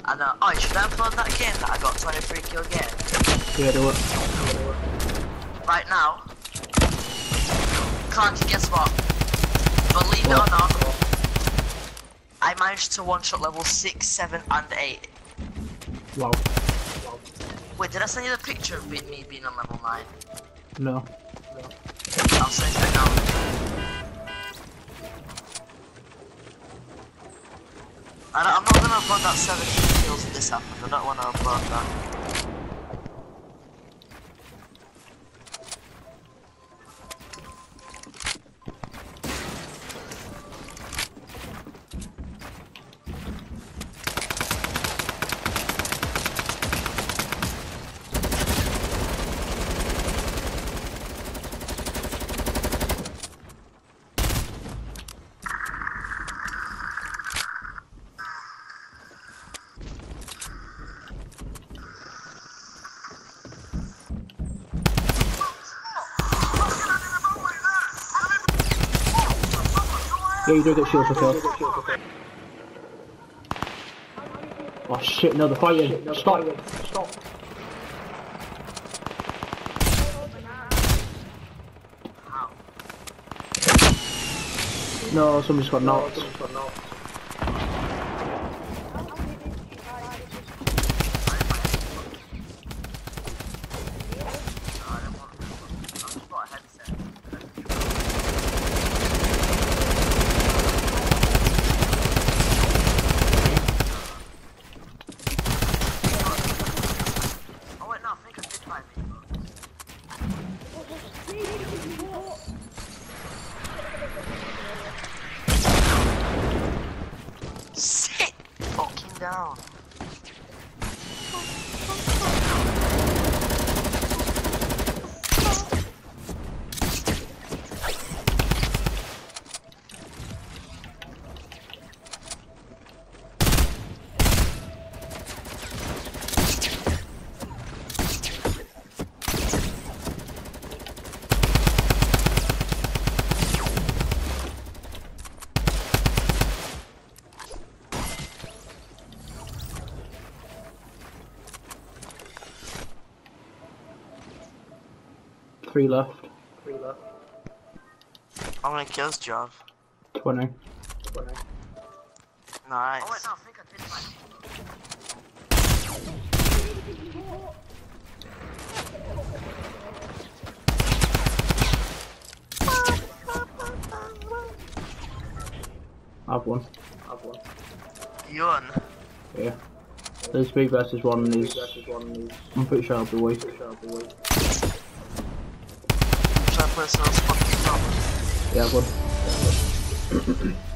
And oh, should I upload that game that I got 23 kill game? Yeah, do it. Right now. Can't you guess what? Believe it or not, I managed to one-shot level 6, 7 and 8. Wow. Wait, did I send you the picture of me being on level 9? No. I'll send it now. I'm not gonna upload that 17 kills if this happens. I don't want to upload that. Yeah, you do get shield for kill. Oh shit, no, they're fighting. Stop. No, somebody's got knocked. Sit fucking down. Three left. How many kills do you have? 20. Nice. Oh wait, no, I think I I've won. did. You won? Yeah. There's 3 versus 1 and he's... I'm pretty sure I'll be weak. Should I play some fucking top? Yeah, I've won.